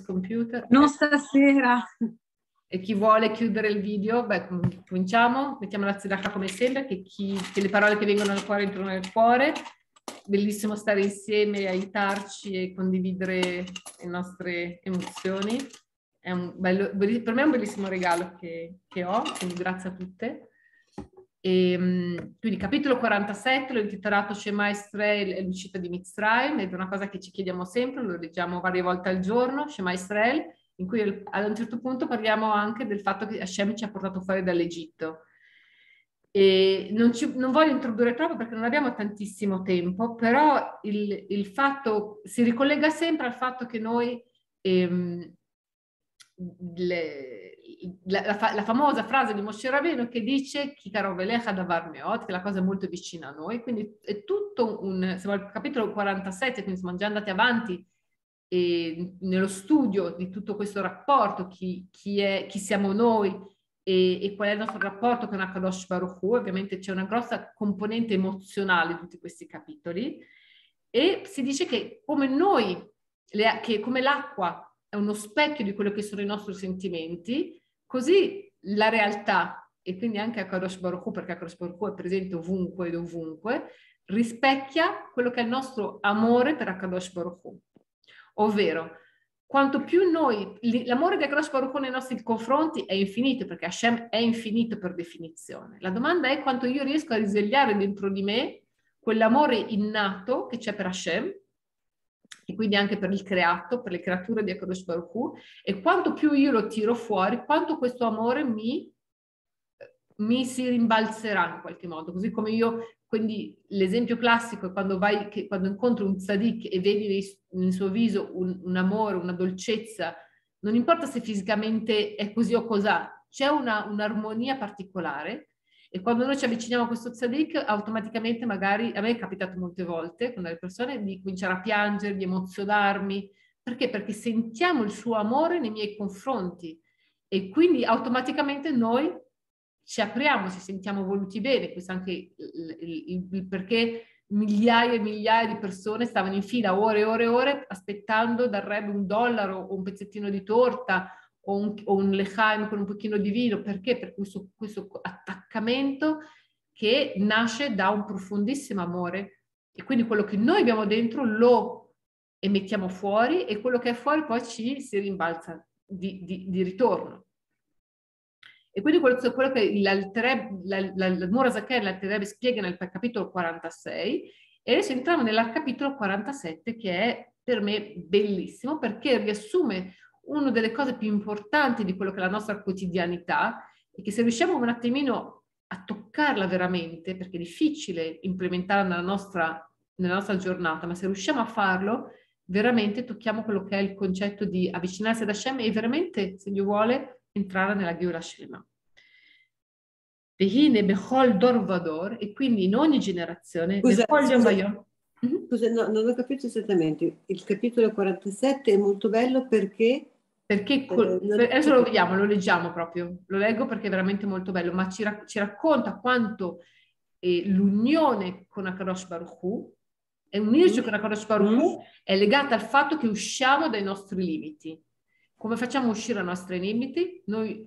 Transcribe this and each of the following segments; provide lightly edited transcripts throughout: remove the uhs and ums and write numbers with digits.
computer? Non stasera. E chi vuole chiudere il video, beh, cominciamo, mettiamo la tzedakah come sempre, che le parole che vengono dal cuore entrano nel cuore. Bellissimo stare insieme, aiutarci e condividere le nostre emozioni. Per me è un bellissimo regalo che ho, quindi grazie a tutte. Quindi capitolo 47, l'ho intitolato Shema Israel e l'uscita di Mitzrayim, ed è una cosa che ci chiediamo sempre, lo leggiamo varie volte al giorno, Shema Israel, in cui ad un certo punto parliamo anche del fatto che Hashem ci ha portato fuori dall'Egitto. E non voglio introdurre troppo perché non abbiamo tantissimo tempo, però il fatto si ricollega sempre al fatto che noi la famosa frase di Moshe Rabbeinu che dice Ki karov elecha davar meot, che la cosa è molto vicina a noi, quindi è tutto siamo al capitolo 47, quindi siamo già andati avanti nello studio di tutto questo rapporto, chi siamo noi e qual è il nostro rapporto con HaKadosh Baruch Hu. Ovviamente c'è una grossa componente emozionale in tutti questi capitoli, e si dice che come noi, come l'acqua è uno specchio di quello che sono i nostri sentimenti, così la realtà, e quindi anche HaKadosh Baruch Hu, perché HaKadosh Baruch Hu è presente ovunque ed ovunque, rispecchia quello che è il nostro amore per HaKadosh Baruch Hu. Ovvero, quanto più l'amore di HaKadosh Baruch Hu nei nostri confronti è infinito, perché Hashem è infinito per definizione. La domanda è quanto io riesco a risvegliare dentro di me quell'amore innato che c'è per Hashem, e quindi anche per il creato, per le creature di HaKadosh Baruch Hu, e quanto più io lo tiro fuori, quanto questo amore mi si rimbalzerà in qualche modo, così come quindi l'esempio classico è quando incontri un tzaddik e vedi nel suo viso un amore, una dolcezza, non importa se fisicamente è così o cos'ha, c'è un'armonia particolare. E quando noi ci avviciniamo a questo tzaddik, automaticamente magari, a me è capitato molte volte con delle persone di cominciare a piangere, di emozionarmi. Perché? Perché sentiamo il suo amore nei miei confronti, e quindi automaticamente noi ci apriamo, ci sentiamo voluti bene. Questo è anche il perché migliaia e migliaia di persone stavano in fila ore e ore e ore aspettando dal Rebbe $1 o un pezzettino di torta o un lechaim con un pochino di vino. Perché? Per questo attaccamento che nasce da un profondissimo amore, e quindi quello che noi abbiamo dentro lo emettiamo fuori, e quello che è fuori poi si rimbalza di ritorno. E quindi quello che l'Admor HaZaken, l'Alter Rebbe, spiega nel capitolo 46, e adesso entriamo nel capitolo 47, che è per me bellissimo perché riassume una delle cose più importanti di quello che è la nostra quotidianità, e che se riusciamo un attimino a toccarla veramente, perché è difficile implementarla nella nostra giornata, ma se riusciamo a farlo, veramente tocchiamo quello che è il concetto di avvicinarsi ad Hashem e veramente, se Dio vuole, entrare nella Geula Shlema. Vehine bechol dor vador, e quindi in ogni generazione. Scusa, non ho capito esattamente. Il capitolo 47 è molto bello perché adesso lo vediamo, lo leggiamo proprio, lo leggo perché è veramente molto bello, ma ci racconta quanto l'unione con HaKadosh Baruch Hu, e unirci con HaKadosh Baruch Hu è legata al fatto che usciamo dai nostri limiti. Come facciamo uscire dai nostri limiti? Noi,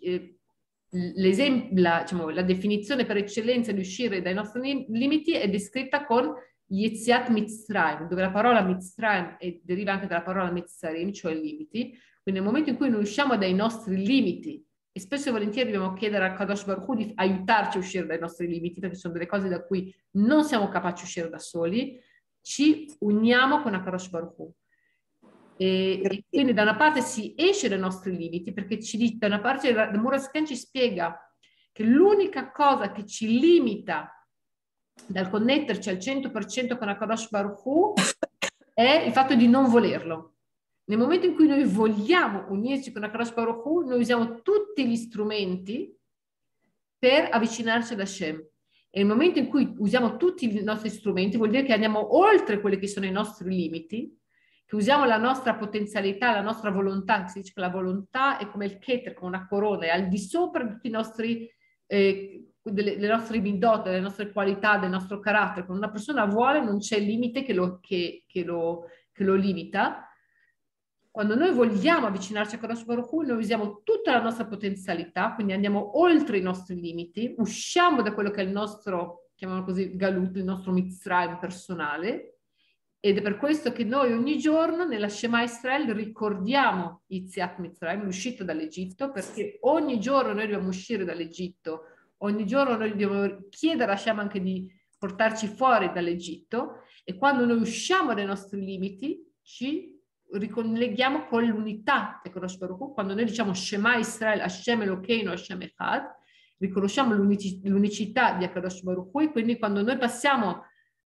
la definizione per eccellenza di uscire dai nostri limiti è descritta con Yetziat Mitzrayim, dove la parola Mitzrayim deriva anche dalla parola Mitzarim, cioè limiti. Quindi nel momento in cui noi usciamo dai nostri limiti, e spesso e volentieri dobbiamo chiedere a Kadosh Baruch Hu di aiutarci a uscire dai nostri limiti, perché sono delle cose da cui non siamo capaci di uscire da soli, ci uniamo con Kadosh Baruch Hu. E quindi da una parte si esce dai nostri limiti, perché da una parte l'Admor HaZaken ci spiega che l'unica cosa che ci limita dal connetterci al 100% con HaKadosh Baruch Hu è il fatto di non volerlo. Nel momento in cui noi vogliamo unirci con HaKadosh Baruch Hu, noi usiamo tutti gli strumenti per avvicinarci ad Hashem. E nel momento in cui usiamo tutti i nostri strumenti, vuol dire che andiamo oltre quelli che sono i nostri limiti, che usiamo la nostra potenzialità, la nostra volontà. Si dice che la volontà è come il Keter, come una corona, è al di sopra di tutti i nostri delle nostre midot, delle nostre qualità, del nostro carattere. Quando una persona vuole non c'è limite che lo limita. Quando noi vogliamo avvicinarci a Kadosh Baruch Hu, noi usiamo tutta la nostra potenzialità, quindi andiamo oltre i nostri limiti, usciamo da quello che è il nostro, chiamiamolo così, galut, il nostro Mitzrayim personale, ed è per questo che noi ogni giorno nella Shema Israel ricordiamo Yetziat Mitzrayim, l'uscita dall'Egitto, perché ogni giorno noi dobbiamo uscire dall'Egitto, ogni giorno noi dobbiamo chiedere a Hashem anche di portarci fuori dall'Egitto, e quando noi usciamo dai nostri limiti ci ricolleghiamo con l'unità di Kadosh Baruch Hu. Quando noi diciamo Shema Israel, Hashem Elokeinu, Hashem Echad, riconosciamo l'unicità di Kadosh Baruch Hu, e quindi quando noi passiamo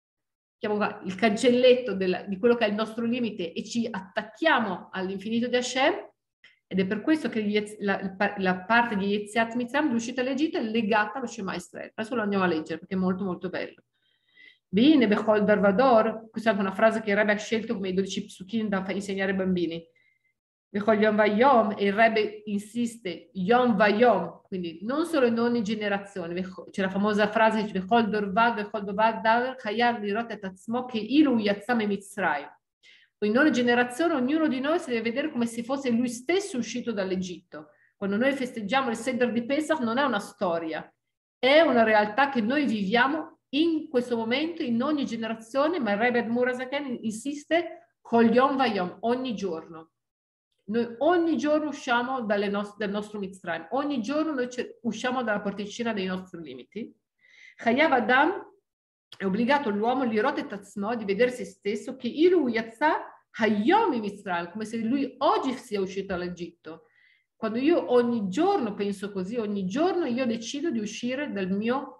il cancelletto di quello che è il nostro limite e ci attacchiamo all'infinito di Hashem, ed è per questo che la parte di Yetziat Mitzrayim, l'uscita dall'Egitto, è legata allo Shema Israel. Adesso lo andiamo a leggere perché è molto molto bello. Bene, Bechol Darvador, questa è anche una frase che il Rebbe ha scelto come i 12 psukim da insegnare ai bambini. Bechol Yom Vayom, e il Rebbe insiste, Yom Vayom, quindi non solo in ogni generazione, c'è la famosa frase, Bechol Dorvad, Bechol Dorvad, Dar, Chayar, Lirot et Atzmo, che Ilu Yatzam e Mitzrayim. In ogni generazione ognuno di noi si deve vedere come se fosse lui stesso uscito dall'Egitto. Quando noi festeggiamo il Seder di Pesach non è una storia, è una realtà che noi viviamo in questo momento, in ogni generazione, ma il Rebbe Admur HaZaken insiste Kol Yom Vayom, ogni giorno. Noi ogni giorno usciamo dal nostro Mitzrayim, ogni giorno noi usciamo dalla porticina dei nostri limiti. Chayav Adam è obbligato l'uomo Lirot et Atzmo di vedere se stesso che Ilu Yatsa Hayom Mitzrayim, come se lui oggi sia uscito dall'Egitto. Quando io ogni giorno penso così, ogni giorno io decido di uscire dalla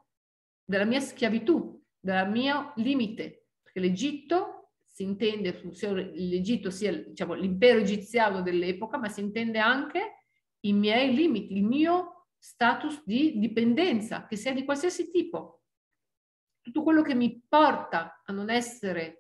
mia schiavitù, dal mio limite, perché l'Egitto si intende, l'Egitto sia diciamo, l'impero egiziano dell'epoca, ma si intende anche i miei limiti, il mio status di dipendenza, che sia di qualsiasi tipo. Tutto quello che mi porta a non essere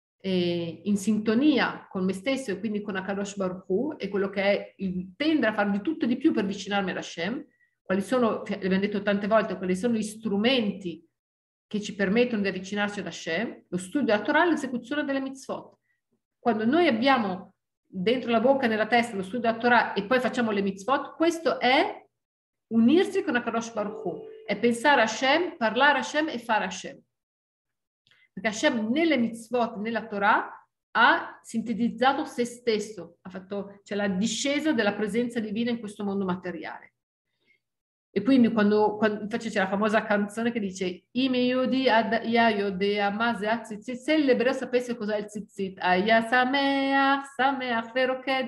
in sintonia con me stesso e quindi con Akadosh Baruch Hu, e quello che è il tendere a fare di tutto e di più per avvicinarmi ad Hashem, quali sono, l'abbiamo detto tante volte, quali sono gli strumenti che ci permettono di avvicinarci ad Hashem, lo studio della Torah, l'esecuzione delle mitzvot. Quando noi abbiamo dentro la bocca e nella testa lo studio della Torah e poi facciamo le mitzvot, questo è unirsi con Akadosh Baruch Hu, è pensare a Hashem, parlare a Hashem e fare a Hashem. Perché Hashem nelle mitzvot, nella Torah, ha sintetizzato se stesso, c'è la discesa della presenza divina in questo mondo materiale. E quindi quando infatti c'è la famosa canzone che dice Ime Yodi ad Yayodea Masea Tzitzit, se l'ebreo sapesse cos'è il Tzitzit, Aya Sameach Feroked,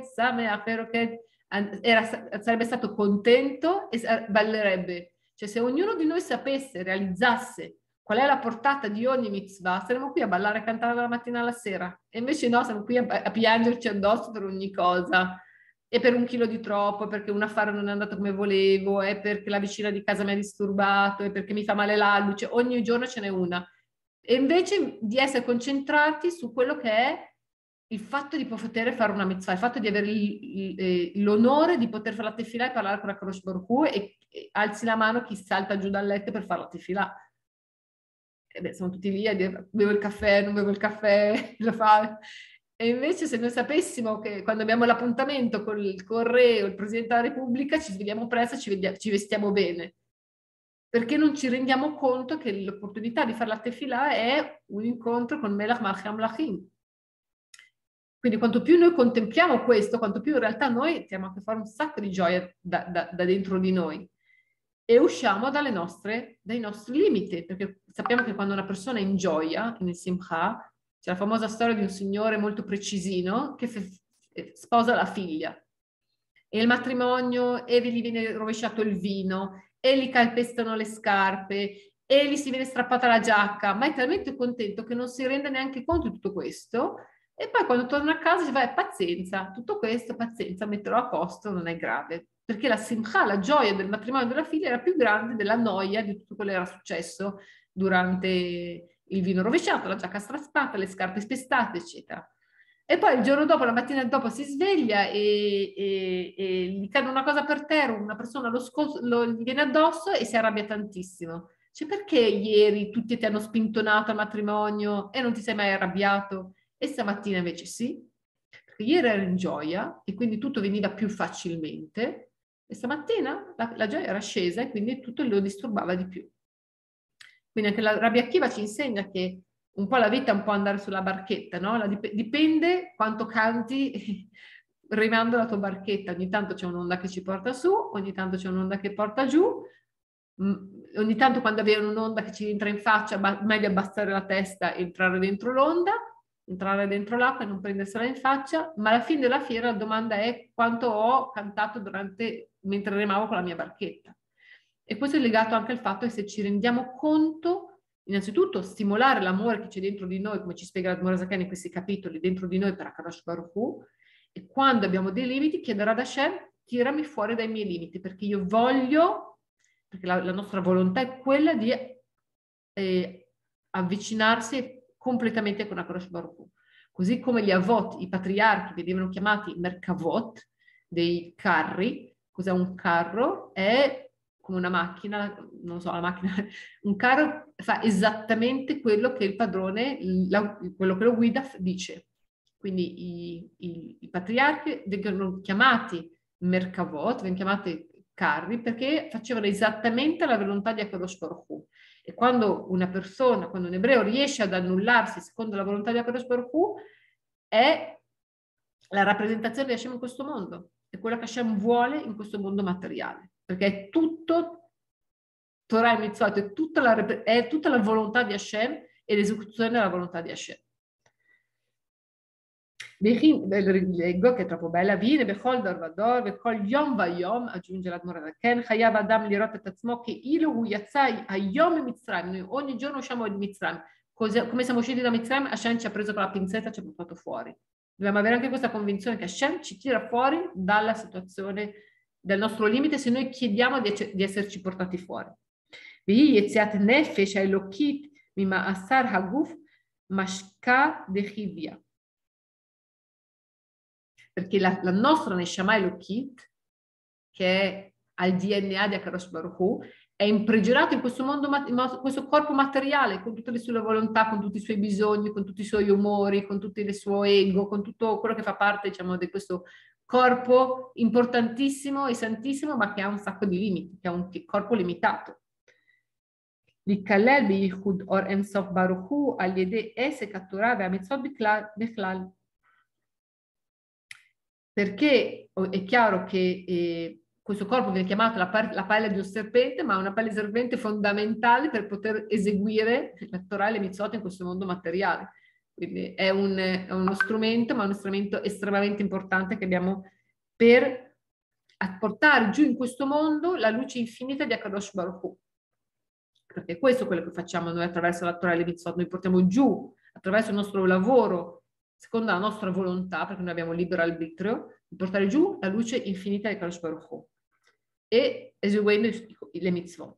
sarebbe stato contento e ballerebbe. Cioè se ognuno di noi sapesse, realizzasse qual è la portata di ogni mitzvah, saremmo qui a ballare e cantare dalla mattina alla sera. E invece no, siamo qui a piangerci addosso per ogni cosa. E per 1 chilo di troppo, perché un affare non è andato come volevo, è perché la vicina di casa mi ha disturbato, è perché mi fa male la luce, ogni giorno ce n'è una. E invece di essere concentrati su quello che è il fatto di poter fare una mitzvah, il fatto di avere l'onore di poter fare la tefilà e parlare con la Kadosh Baruch Hu, e alzi la mano chi salta giù dal letto per fare la tefilà. E beh, siamo tutti lì a dire bevo il caffè, non bevo il caffè, lo fa. E invece se noi sapessimo che quando abbiamo l'appuntamento con il Correo, il Presidente della Repubblica, ci svegliamo presto e ci vestiamo bene. Perché non ci rendiamo conto che l'opportunità di fare la tefilà è un incontro con Melach Malchei Amlachim. Quindi quanto più noi contempliamo questo, quanto più in realtà noi stiamo a che fare un sacco di gioia da dentro di noi. E usciamo dai nostri limiti, perché sappiamo che quando una persona è in gioia, in simcha, c'è la famosa storia di un signore molto precisino che sposa la figlia. E il matrimonio, e gli viene rovesciato il vino, e gli calpestano le scarpe, e gli si viene strappata la giacca, ma è talmente contento che non si rende neanche conto di tutto questo. E poi quando torna a casa si fa, pazienza, tutto questo, pazienza, metterò a posto, non è grave. Perché la simcha, la gioia del matrimonio della figlia era più grande della noia di tutto quello che era successo durante il vino rovesciato, la giacca strappata, le scarpe spestate, eccetera. E poi il giorno dopo, la mattina dopo, si sveglia e gli cade una cosa per terra, una persona gli viene addosso e si arrabbia tantissimo. Cioè, perché ieri tutti ti hanno spintonato al matrimonio e non ti sei mai arrabbiato? E stamattina invece sì? perché ieri ero in gioia e quindi tutto veniva più facilmente, e stamattina la gioia era scesa e quindi tutto lo disturbava di più. Quindi anche la Rabbi Akiva ci insegna che un po' la vita è un po' andare sulla barchetta, no? Dipende quanto canti remando la tua barchetta. Ogni tanto c'è un'onda che ci porta su, ogni tanto c'è un'onda che porta giù. Ogni tanto quando avviene un'onda che ci entra in faccia, meglio abbassare la testa e entrare dentro l'onda, entrare dentro l'acqua e non prendersela in faccia, ma alla fine della fiera la domanda è quanto ho cantato mentre remavo con la mia barchetta. E questo è legato anche al fatto che se ci rendiamo conto, innanzitutto stimolare l'amore che c'è dentro di noi, come ci spiega l'Admor Zaken in questi capitoli, dentro di noi per Akadosh Baruch Hu, e quando abbiamo dei limiti chiedere ad Hashem, tirami fuori dai miei limiti, perché io voglio, perché la nostra volontà è quella di avvicinarsi completamente con Akadosh Baruch Hu. Così come gli avot, i patriarchi, venivano chiamati merkavot, dei carri. Cos'è un carro? È come una macchina, non so, la macchina, un carro fa esattamente quello che il padrone, quello che lo guida, dice. Quindi i patriarchi vengono chiamati merkavot, vengono chiamati carri, perché facevano esattamente la volontà di Akadosh Baruch Hu. E quando una persona, quando un ebreo riesce ad annullarsi secondo la volontà di Akadosh Baruch Hu, è la rappresentazione di Hashem in questo mondo, è quello che Hashem vuole in questo mondo materiale, perché è tutto Torah e Mitzvot, è tutta la volontà di Hashem e l'esecuzione della volontà di Hashem. Leggo che è troppo bella. Vine bechol darvador bechol yom vayom, aggiunge l'Admor Zaken, chayav adam lirot et atzmo che ilu hu yatzai hayom Mitzrayim. Noi ogni giorno usciamo di Mitzrayim. Come siamo usciti da Mitzrayim, Hashem ci ha preso con la pinzetta e ci ha portato fuori. Dobbiamo avere anche questa convinzione che Hashem ci tira fuori dalla situazione, dal nostro limite, se noi chiediamo di esserci portati fuori. V'hi yetziat nefesh elokit mima asar haguf mashka dechivia. Perché la nostra Neshama Elokit, che è al DNA di Akadosh Baruch Hu, è imprigionato in questo mondo, in questo corpo materiale, con tutte le sue volontà, con tutti i suoi bisogni, con tutti i suoi umori, con tutte le sue ego, con tutto quello che fa parte, diciamo, di questo corpo importantissimo e santissimo, ma che ha un sacco di limiti, che ha un corpo limitato. L'Ikallel biyichud or ensof Baruch Hu al yedei esek haTorah ve'amitzvot bichlal. Perché è chiaro che questo corpo viene chiamato la pelle di un serpente, ma è una pelle di serpente fondamentale per poter eseguire la Torah e le Mitzvot in questo mondo materiale. Quindi è uno strumento, ma uno strumento estremamente importante che abbiamo per portare giù in questo mondo la luce infinita di Akadosh Baruch Hu. Perché questo è quello che facciamo noi attraverso la Torah e le Mitzvot. Noi portiamo giù, attraverso il nostro lavoro, secondo la nostra volontà, perché noi abbiamo libero arbitrio, di portare giù la luce infinita di Akadosh Baruch Hu e eseguendo le mitzvot.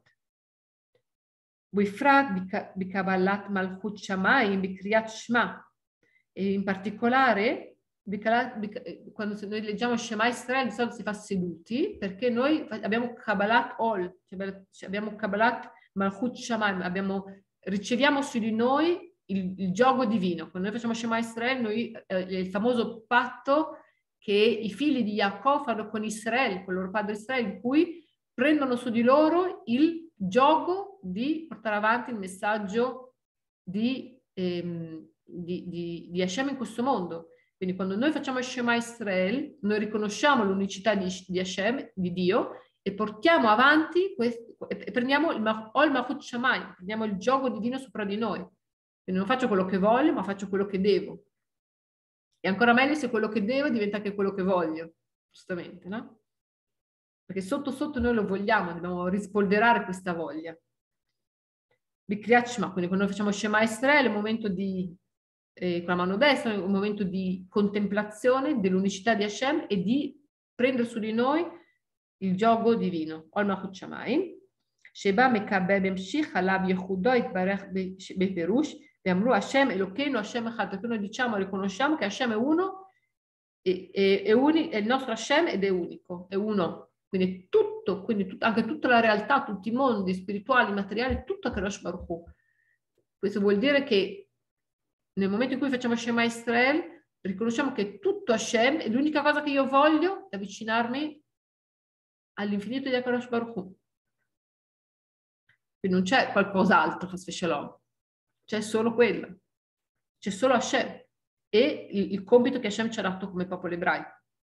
Bifrat bikabalat malchut shamayim bikriyat shma, e in particolare quando noi leggiamo Shema Israel di solito si fa seduti, perché noi abbiamo Kabbalat Ol, cioè abbiamo Kabbalat Malchut Shamayim, riceviamo su di noi il giogo divino. Quando noi facciamo Shema Israel, il famoso patto che i figli di Yaakov fanno con Israele, con il loro padre Israele, in cui prendono su di loro il giogo di portare avanti il messaggio di Hashem in questo mondo. Quindi quando noi facciamo Shema Israel, noi riconosciamo l'unicità di Hashem, di Dio, e portiamo avanti e prendiamo il Malchut Shamayim, prendiamo il giogo divino sopra di noi. Quindi non faccio quello che voglio, ma faccio quello che devo. E ancora meglio se quello che devo diventa anche quello che voglio, giustamente, no? Perché sotto sotto noi lo vogliamo, dobbiamo rispolverare questa voglia. Bikriyat Shema, quindi quando noi facciamo Shema Israel è un momento con la mano destra, è un momento di contemplazione dell'unicità di Hashem e di prendere su di noi il giogo divino. Ol Malchut Shamayim, Sheba Mekabel Bemshich Alav Yehudo Itbarech Beperush, Beamru Hashem Elokeinu Hashem Echad, perché noi diciamo, riconosciamo che Hashem è uno, è il nostro Hashem ed è unico, è uno. Quindi tutto, anche tutta la realtà, tutti i mondi spirituali, materiali, tutto Akadosh Baruch Hu. Questo vuol dire che nel momento in cui facciamo Shema Israel, riconosciamo che tutto Hashem e l'unica cosa che io voglio è avvicinarmi all'infinito di HaKadosh Baruch Hu. Quindi non c'è qualcos'altro, Chas v'Shalom, c'è solo quello, c'è solo Hashem e il compito che Hashem ci ha dato come popolo ebraico.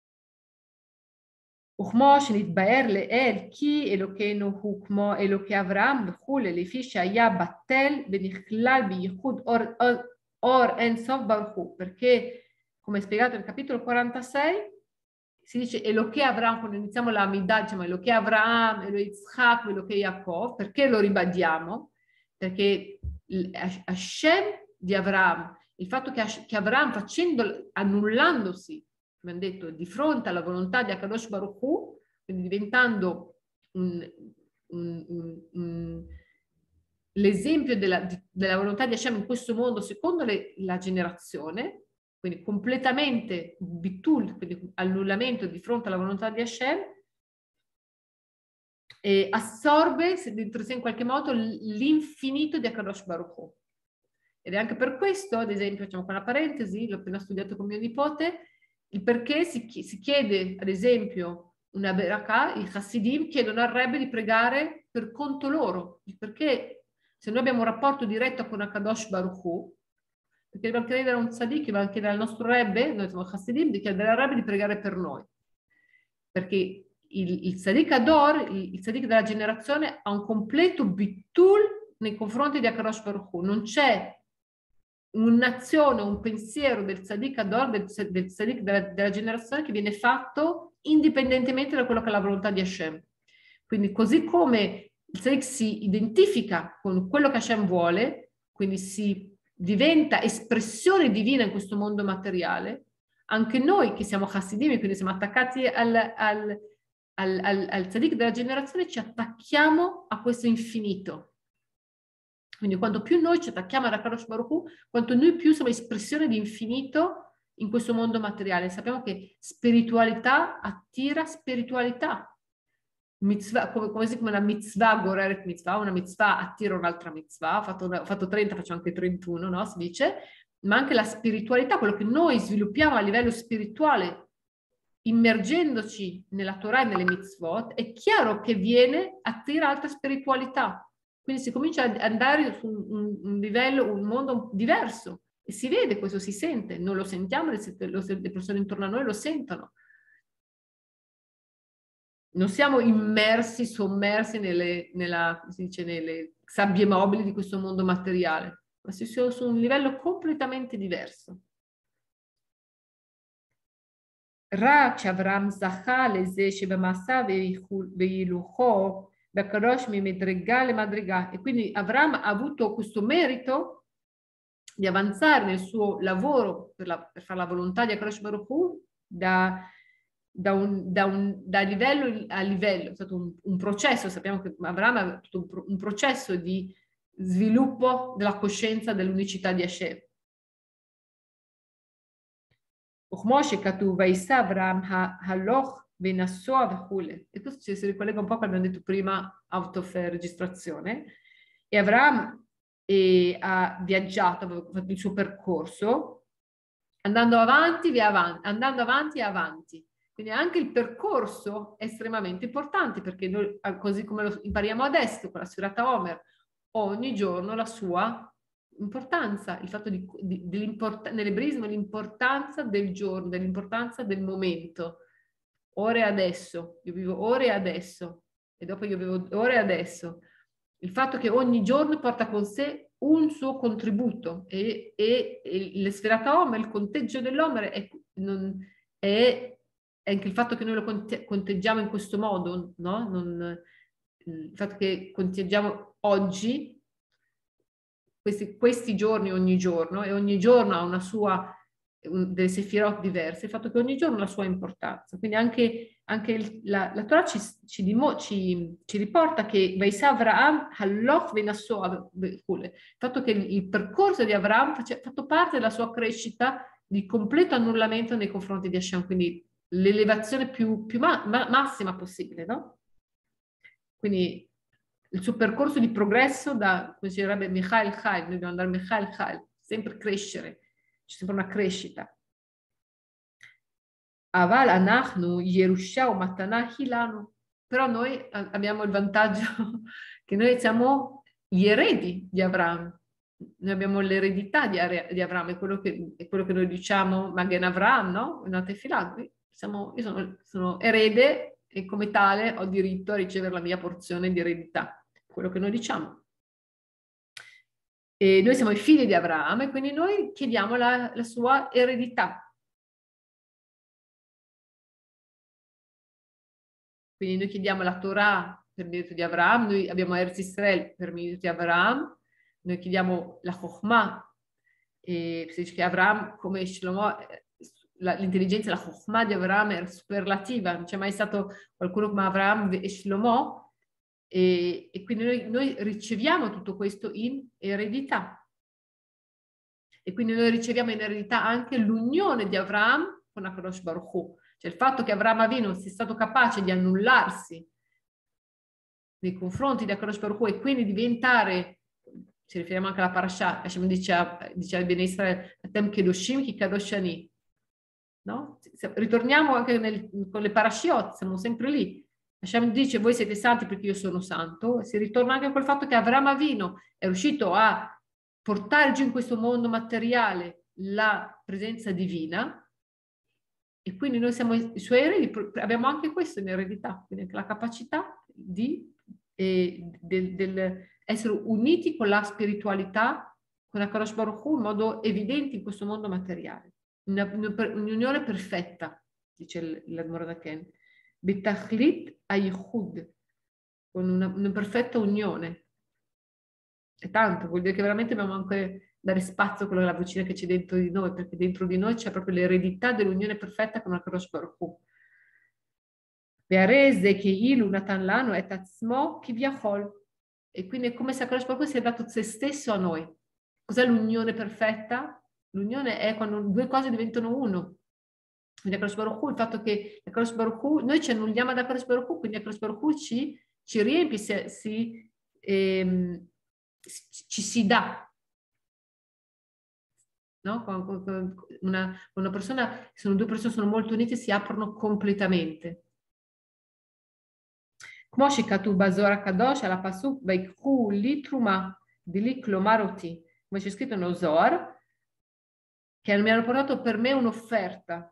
וכמו שנתבהר לאל כי אלוקינו הוא כמו אלוקי אברהם וכולי, לפי שהיה בטל ונכלל בייחוד אור אין סוף ברוך הוא, perché come spiegato nel capitolo 46 si dice Eloke Avraham, quando iniziamo la Amidah diciamo Eloke Avraham, Eloke Yitzhak, Eloke Yaakov, perché lo ribadiamo? Perché Hashem di Avraham, il fatto che Avraham annullandosi, come hanno detto, di fronte alla volontà di HaKadosh Baruch Hu, quindi diventando l'esempio della volontà di Hashem in questo mondo secondo la generazione, quindi completamente bitul, quindi annullamento di fronte alla volontà di Hashem, e assorbe dentro sé in qualche modo l'infinito di HaKadosh Baruch Hu. Ed è anche per questo, ad esempio, facciamo qua una parentesi, l'ho appena studiato con mio nipote, il perché si chiede, ad esempio, una berakah, i Hasidim chiedono al Rebbe di pregare per conto loro, il perché se noi abbiamo un rapporto diretto con HaKadosh Baruch Hu, perché dobbiamo chiedere a un tzaddik, dobbiamo chiedere al nostro Rebbe, noi siamo Hasidim, di chiedere al Rebbe di pregare per noi. Perché il tzaddik Ador, il tzaddik della generazione, ha un completo bitul nei confronti di HaKadosh Baruch Hu. Non c'è un'azione, un pensiero del tzaddik Ador, del tzaddik della generazione che viene fatto indipendentemente da quello che è la volontà di Hashem. Quindi così come il tzaddik si identifica con quello che Hashem vuole, quindi si diventa espressione divina in questo mondo materiale, anche noi che siamo Hasidim, quindi siamo attaccati al tzaddik della generazione, ci attacchiamo a questo infinito. Quindi quanto più noi ci attacchiamo alla HaKadosh Baruch Hu, quanto noi più siamo espressione di infinito in questo mondo materiale. Sappiamo che spiritualità attira spiritualità. Mitzvah, come una mitzvah, goreret mitzvah, una mitzvah attira un'altra mitzvah, ho fatto 30, faccio anche 31, no? Si dice, ma anche la spiritualità, quello che noi sviluppiamo a livello spirituale, immergendoci nella Torah e nelle mitzvot, è chiaro che attira altra spiritualità. Quindi si comincia ad andare su un livello, un mondo diverso, e si vede questo, si sente, non lo sentiamo, le persone intorno a noi lo sentono. Non siamo immersi, sommersi nelle sabbie mobili di questo mondo materiale, ma siamo su un livello completamente diverso. Ra Avram Zacha leze shebamasa veilucho bekadosh mi medregà le madregà. E quindi Avram ha avuto questo merito di avanzare nel suo lavoro per fare la volontà di HaKadosh Baruch Hu da livello a livello. È stato un processo, sappiamo che Avram ha avuto un processo di sviluppo della coscienza dell'unicità di Hashem. וכמו שכתוב, וייסע אברהם הלוך ונסוע וכולי. E questo ci si ricollega un po' a quello che abbiamo detto prima, out of registrazione. E Abraham ha viaggiato, ha fatto il suo percorso, andando avanti e avanti. Quindi anche il percorso è estremamente importante, perché noi, così come lo impariamo adesso con la Sfirata Omer, ogni giorno la sua importanza, il fatto nell'ebrismo l'importanza del giorno, dell'importanza del momento. Ora e adesso, io vivo ora e adesso, e dopo io vivo ora e adesso. Il fatto che ogni giorno porta con sé un suo contributo e le Sfirata Omer, il conteggio dell'Omer è anche il fatto che noi lo conteggiamo in questo modo, no? Il fatto che conteggiamo oggi, questi giorni ogni giorno, e ogni giorno ha una sua, delle sefirot diverse, il fatto che ogni giorno ha la sua importanza. Quindi anche la Torah ci riporta che Vaisà Avraham haloch venasso, il fatto che il percorso di Avraham ha fatto parte della sua crescita di completo annullamento nei confronti di Hashem, quindi l'elevazione più massima possibile, no? Quindi il suo percorso di progresso come si direbbe Michael Chai, noi dobbiamo andare Michael Chai, sempre crescere, c'è sempre una crescita. Aval anachnu Yerusha o Matana Hilanu. Però noi abbiamo il vantaggio che noi siamo gli eredi di Abramo. Noi abbiamo l'eredità di Abramo, è quello che noi diciamo Magen Avraham, no? Una tefilà. Io sono erede e come tale ho diritto a ricevere la mia porzione di eredità, quello che noi diciamo. E noi siamo i figli di Abramo e quindi noi chiediamo la sua eredità. Quindi noi chiediamo la Torah per merito di Abraham, noi abbiamo Eretz Israel per merito di Abraham, noi chiediamo la Chokhmah, e si dice che Abraham, come Shlomo, l'intelligenza, la Chokhmah di Abraham è superlativa, non c'è mai stato qualcuno come Abraham e Shlomo, e quindi noi riceviamo tutto questo in eredità. E quindi noi riceviamo in eredità anche l'unione di Abraham con HaKadosh Baruch Hu. Cioè il fatto che Avraham Avinu sia stato capace di annullarsi nei confronti di HaKadosh Baruch Hu e quindi diventare, ci riferiamo anche alla parasha, Hashem dice al Bnei Israel, Atem Kedoshim Ki Kadosh Ani. No? Ritorniamo anche con le parashiot, siamo sempre lì. Hashem dice, voi siete santi perché io sono santo, e si ritorna anche a quel fatto che Avraham Avinu è riuscito a portare giù in questo mondo materiale la presenza divina, e quindi noi siamo i suoi eredi, abbiamo anche questo in eredità, quindi anche la capacità di essere uniti con la spiritualità, con la HaKadosh Baruch Hu in modo evidente in questo mondo materiale. Un'unione perfetta, dice l'Admorazaken, Betachlit Ayichud, con una perfetta unione. È tanto, vuol dire che veramente dobbiamo anche dare spazio a quella la vocina che c'è dentro di noi, perché dentro di noi c'è proprio l'eredità dell'unione perfetta con HaKadosh Baruch Hu. E quindi è come se HaKadosh Baruch Hu sia dato se stesso a noi. Cos'è l'unione perfetta? L'unione è quando due cose diventano uno. Quindi HaKadosh Baruch Hu, il fatto che HaKadosh Baruch Hu, noi ci annulliamo ad HaKadosh Baruch Hu, quindi HaKadosh Baruch Hu ci riempie, ci si dà. No? Una persona, sono due persone sono molto unite, si aprono completamente. כמו שכתוב בזוהר הקדוש על הפסוק ויקחו לי תרומה בלי כלומר אותי, come c'è scritto nello Zohar, che mi hanno portato per me un'offerta.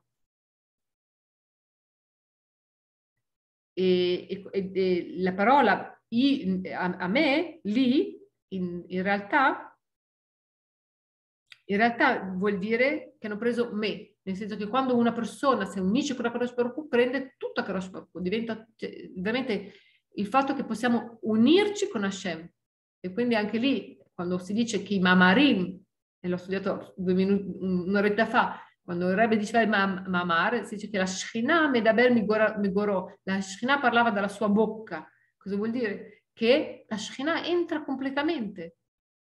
E la parola a me, lì, in realtà vuol dire che hanno preso me, nel senso che quando una persona si unisce con la HaKadosh Baruch Hu, prende tutta HaKadosh Baruch Hu, diventa veramente il fatto che possiamo unirci con Hashem. E quindi anche lì, quando si dice che i mamarim, e l'ho studiato un'oretta fa, quando il Rebbe diceva il mamar, si dice che la Shekhinah medaber migorò, la Shekhinah parlava dalla sua bocca. Cosa vuol dire? Che la Shekhinah entra completamente.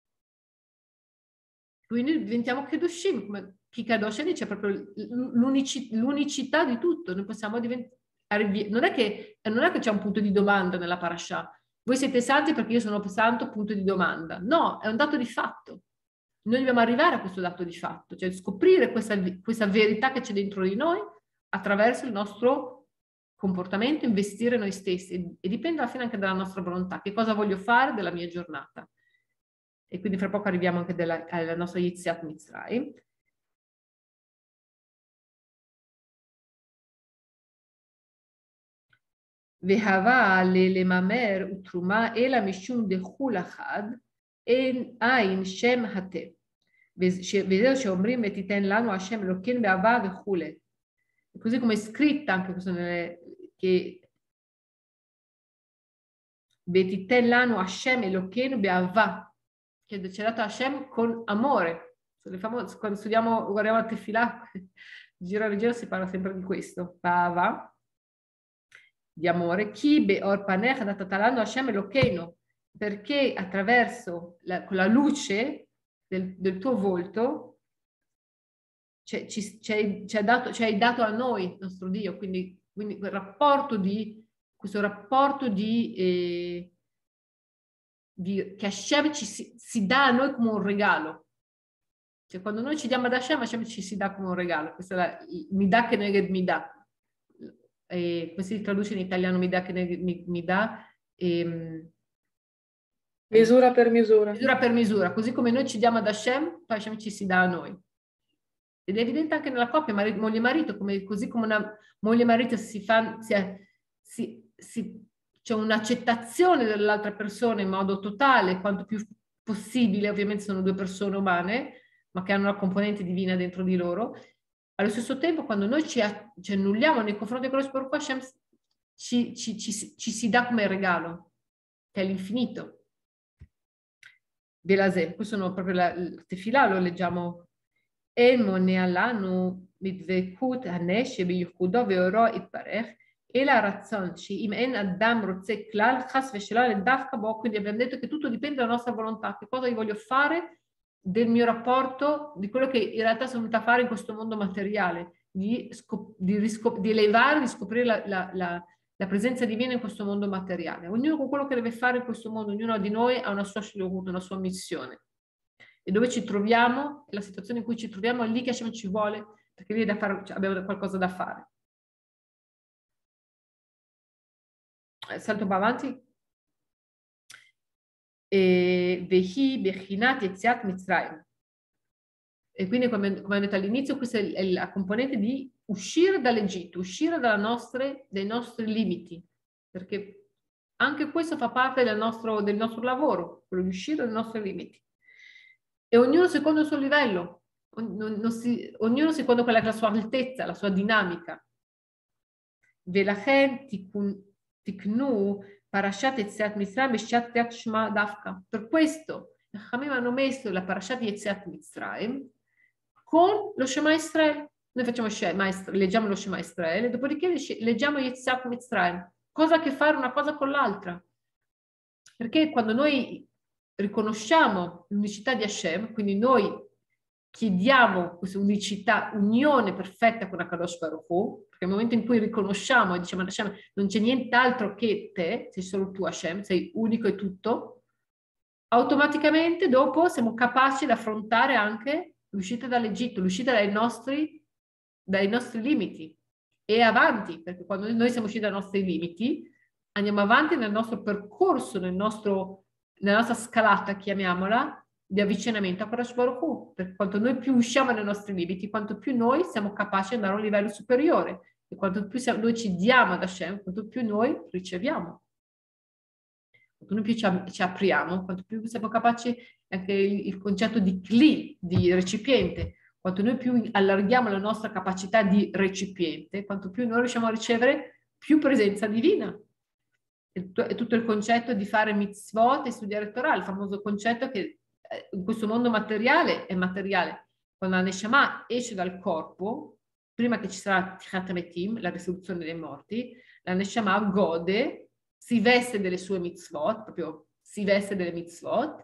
Quindi diventiamo Kedoshim, come chi Kadosh dice, proprio l'unicità di tutto. Noi possiamo diventare, non è che c'è un punto di domanda nella parasha. Voi siete santi perché io sono santo, punto di domanda. No, è un dato di fatto. Noi dobbiamo arrivare a questo dato di fatto, cioè scoprire questa verità che c'è dentro di noi attraverso il nostro comportamento, investire noi stessi. E dipende alla fine anche dalla nostra volontà. Che cosa voglio fare della mia giornata? E quindi fra poco arriviamo anche alla nostra Yetziat Mitzrayim. והווה לממר ותרומה אלא משום דחול אחד, אין שם הטב. וזהו שאומרים ותיתן לנו השם אלוקים באהבה וכולי. Così come è scritta anche questo che ותיתן לנו השם אלוקים באהבה, che ci ha dato Hashem con amore. Quando guardiamo la Tefillah, giro a giro si parla sempre di questo, Bava, di amore. Chi be'or panecha datatalando Hashem Elokeinu, perché attraverso con la luce del tuo volto ci hai dato a noi il nostro Dio, quindi questo rapporto che Hashem si dà a noi come un regalo. Cioè quando noi ci diamo ad Hashem, Hashem ci si dà come un regalo. Questo è il Midah Keneged Midah. come si traduce in italiano, mi dà, misura per misura. Misura per misura, così come noi ci diamo ad Hashem, poi Hashem ci si dà a noi. Ed è evidente anche nella coppia, moglie e marito, così come una moglie e marito c'è un'accettazione dell'altra persona in modo totale, quanto più possibile, ovviamente sono due persone umane, ma che hanno una componente divina dentro di loro. Allo stesso tempo, quando noi ci annulliamo nei confronti di quello Baruch Hu, Hashem ci si dà come regalo, che è l'infinito. Belazè, questo sono proprio il tefilà, lo leggiamo. El monea lanu midvekut hanesh biyuchudo veoro itbarech e la razzon im en adam rozze klal chas veshelal dafka bo, quindi abbiamo detto che tutto dipende dalla nostra volontà, che cosa io voglio fare del mio rapporto, di quello che in realtà sono venuta a fare in questo mondo materiale, di elevare, di scoprire la presenza divina in questo mondo materiale. Ognuno con quello che deve fare in questo mondo, ognuno di noi ha una sua scelta, una sua missione. E dove ci troviamo, la situazione in cui ci troviamo, è lì che Hashem ci vuole, perché lì abbiamo qualcosa da fare. Salto avanti. Vehi bechinat yetziat Mitzrayim. E quindi, come ho detto all'inizio, questa è la componente di uscire dall'Egitto, uscire dai nostri limiti, perché anche questo fa parte del nostro lavoro, quello di uscire dai nostri limiti. E ognuno secondo il suo livello, ognuno secondo quella che è la sua altezza, la sua dinamica. Velachen tiknu parashat Yetziat Mitzrayim beshat Kriyat Shema Dafka. Per questo i Chachamim hanno messo la parashat Yetziat Mitzrayim con lo Shema Israel. Noi leggiamo lo Shema Israel e dopodiché leggiamo Yetziat Mitzrayim. Cosa ha a che fare una cosa con l'altra? Perché quando noi riconosciamo l'unicità di Hashem, quindi noi chiediamo questa unicità, unione perfetta con Akadosh Baruch Hu, perché nel momento in cui riconosciamo e diciamo Hashem, non c'è nient'altro che te, sei solo tu Hashem, sei unico e tutto, automaticamente dopo siamo capaci di affrontare anche l'uscita dall'Egitto, l'uscita dai nostri limiti e avanti, perché quando noi siamo usciti dai nostri limiti andiamo avanti nel nostro percorso, nella nostra scalata, chiamiamola, di avvicinamento a Kadosh Baruch Hu. Per quanto noi più usciamo dai nostri limiti, quanto più noi siamo capaci di andare a un livello superiore, e quanto più noi ci diamo ad Hashem, quanto più noi riceviamo. Quanto noi più ci apriamo, quanto più siamo capaci, anche il concetto di kli, di recipiente, quanto noi più allarghiamo la nostra capacità di recipiente, quanto più noi riusciamo a ricevere più presenza divina. È tutto il concetto di fare mitzvot e studiare Torah, il famoso concetto che in questo mondo materiale è materiale. Quando la Neshama esce dal corpo, prima che ci sarà Tichat Metim, la risurrezione dei morti, la Neshama gode, si veste delle sue mitzvot, proprio si veste delle mitzvot,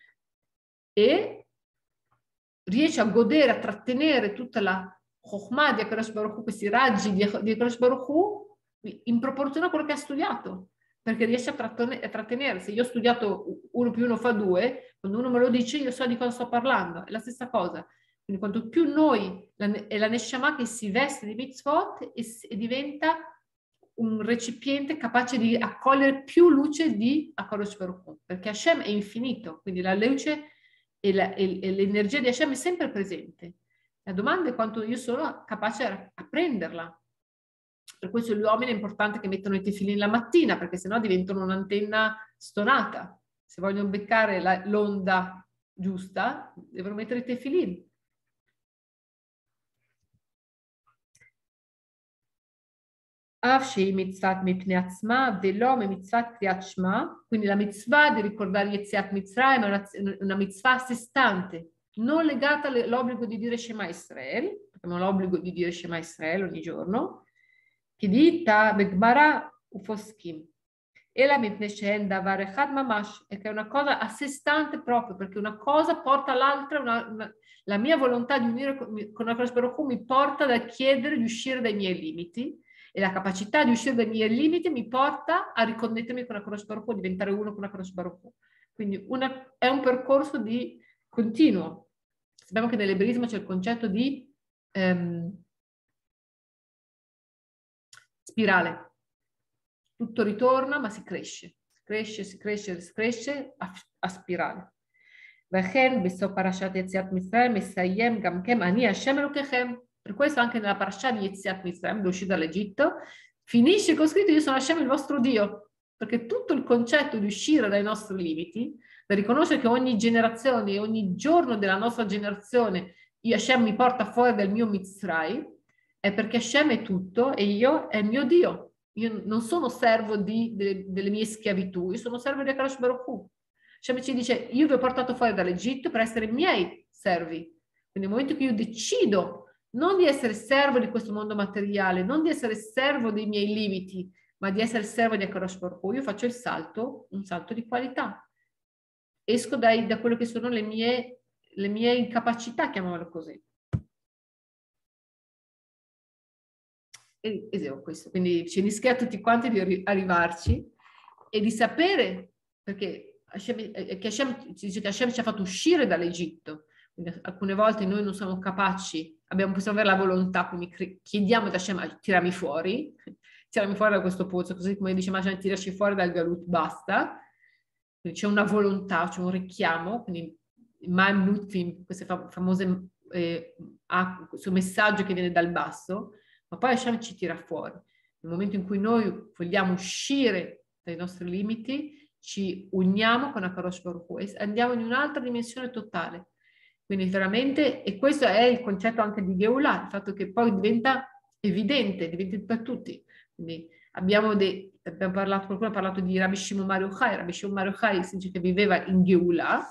e riesce a godere, a trattenere tutta la Chokhmah di Akadosh Baruch Hu, questi raggi di Akadosh Baruch Hu, in proporzione a quello che ha studiato, perché riesce a trattenere. Se io ho studiato 1 più 1 fa 2, quando uno me lo dice io so di cosa sto parlando, è la stessa cosa. Quindi quanto più noi, è la Neshama che si veste di mitzvot e diventa un recipiente capace di accogliere più luce di Akadosh Baruch Hu, perché Hashem è infinito, quindi la luce e l'energia di Hashem è sempre presente. La domanda è quanto io sono capace a prenderla. Per questo gli uomini è importante che mettano i tefillin la mattina, perché sennò diventano un'antenna stonata. Se vogliono beccare l'onda giusta, devono mettere i tefillin. Quindi la mitzvah di ricordare Yetziat Mitzrayim è una mitzvah a sé stante, non legata all'obbligo di dire Shema Israel, abbiamo l'obbligo di dire Shema Israel ogni giorno, che dita Begmara Ufoskim, e la Mipneshen Davar Echad Mamash, che è una cosa a sé stante proprio, perché una cosa porta all'altra, la mia volontà di unire con Akadosh Baruch Hu mi porta da chiedere di uscire dai miei limiti, e la capacità di uscire dai miei limiti mi porta a riconnettermi con Akadosh Baruch Hu, a diventare uno con Akadosh Baruch Hu. Quindi è un percorso di continuo. Sappiamo che nell'ebraismo c'è il concetto di spirale. Tutto ritorna, ma si cresce, si cresce a spirale. Per questo anche nella parasha di Yetziat Mitzrayim, dell'uscita dall'Egitto, finisce con scritto: io sono Hashem il vostro Dio, perché tutto il concetto di uscire dai nostri limiti, da riconoscere che ogni generazione, ogni giorno della nostra generazione, io Hashem mi porta fuori dal mio Mitzray, è perché Hashem è tutto e io è il mio Dio. Io non sono servo delle mie schiavitù, io sono servo di Akadosh Baruch Hu. Hashem ci dice: io vi ho portato fuori dall'Egitto per essere miei servi. Quindi nel momento in cui io decido non di essere servo di questo mondo materiale, non di essere servo dei miei limiti, ma di essere servo di Akadosh Baruch Hu, io faccio un salto di qualità. Esco da quello che sono le mie incapacità, chiamiamolo così. E questo. Quindi ci rischia a tutti quanti di arrivarci e di sapere, perché Hashem ci dice che Hashem ci ha fatto uscire dall'Egitto. Quindi alcune volte noi non siamo capaci, possiamo avere la volontà, quindi chiediamo ad Hashem: tirami fuori da questo pozzo, così come dice Hashem: tiraci fuori dal galut, basta. Quindi c'è una volontà, c'è un richiamo, quindi Ma'am Nutfim, queste famose questo messaggio che viene dal basso, ma poi Hashem ci tira fuori. Nel momento in cui noi vogliamo uscire dai nostri limiti, ci uniamo con Akadosh Baruch Hu e andiamo in un'altra dimensione totale. Quindi veramente, e questo è il concetto anche di Geulah, il fatto che poi diventa evidente, diventa per tutti. Quindi qualcuno ha parlato di Rabbi Shimon Bar Yochai. Rabbi Shimon Bar Yochai si dice che viveva in Geulah,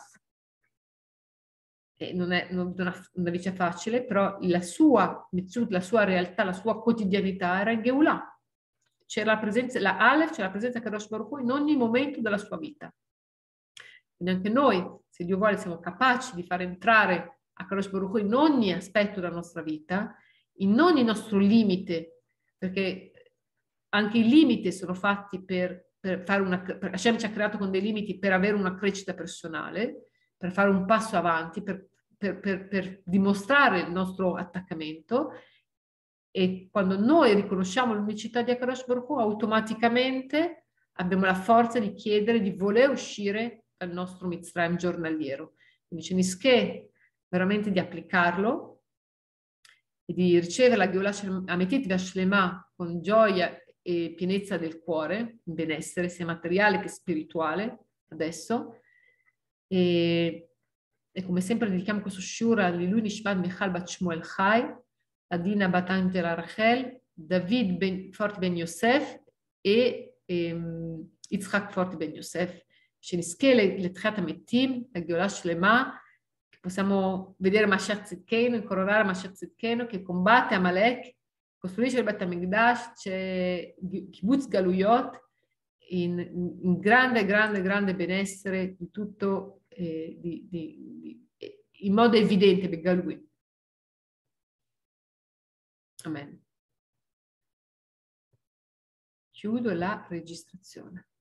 e non è una vita facile, però la sua realtà, la sua quotidianità era in Geulah. C'era la presenza, la Aleph, c'era la presenza di Akadosh Baruch Hu in ogni momento della sua vita. Quindi anche noi, se Dio vuole, siamo capaci di far entrare Akadosh Baruch Hu in ogni aspetto della nostra vita, in ogni nostro limite, perché anche i limiti sono fatti per fare Hashem ci ha creato con dei limiti per avere una crescita personale, per fare un passo avanti, per dimostrare il nostro attaccamento. E quando noi riconosciamo l'unicità di Akadosh Baruch Hu, automaticamente abbiamo la forza di chiedere, di voler uscire dal nostro Mitzrayim giornaliero. Quindi ce ne veramente di applicarlo e di ricevere la Geulah Ametit Vashlema con gioia e pienezza del cuore, benessere sia materiale che spirituale adesso. E come sempre dedichiamo questo shura all'Ilui Nishmat Michal Bat Shmuel Chai, Adina Bat Angela Rachel, David Forti Ben Yosef e Yitzhak Forti Ben Yosef. שנזכה לתחיית המתים, לגאולה שלמה, possiamo vedere Mashiach Tzidkenu, incoronare Mashiach Tzidkenu che combatte Amalek, costruisce il Bet HaMikdash, c'è Kibbutz Galuyot, in grande benessere di tutto, in modo evidente, Begalui. Amen. Chiudo la registrazione.